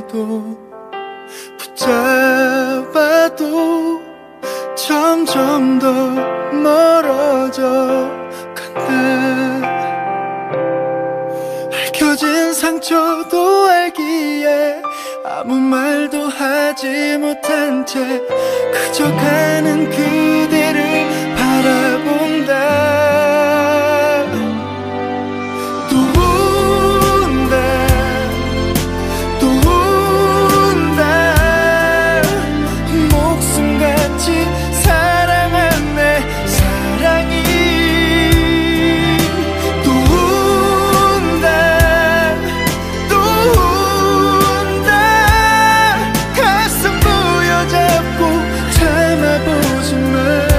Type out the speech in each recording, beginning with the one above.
해도 붙잡아도 점점 더 멀어져 간다. 얽혀진 상처도 알기에 아무 말도 하지 못한 채 그저 가는 그대를 바라본다. 또 운다 또 운다. 목숨같이 사랑한 내 사랑이 또 운다 또 운다. 가슴 부여잡고 참아보지만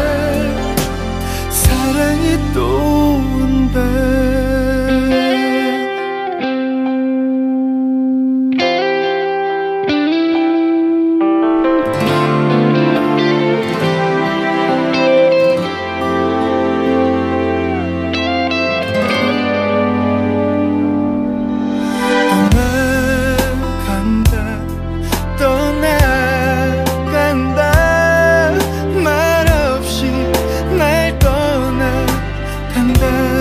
사랑이 또 온다. 떠나간다 말없이 날 떠나간다.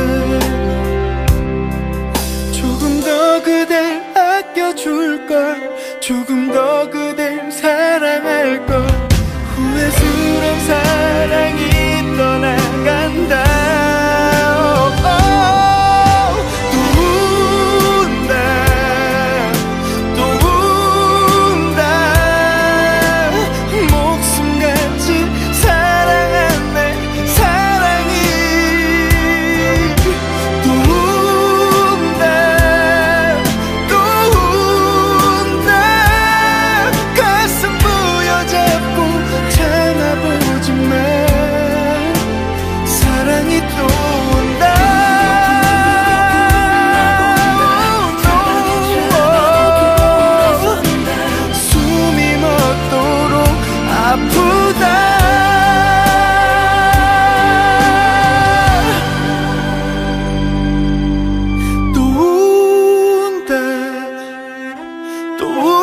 조금 더 그댈 아껴줄걸 조금 더 그댈 사랑할걸. 후회스러운 사랑이 떠나간다. 또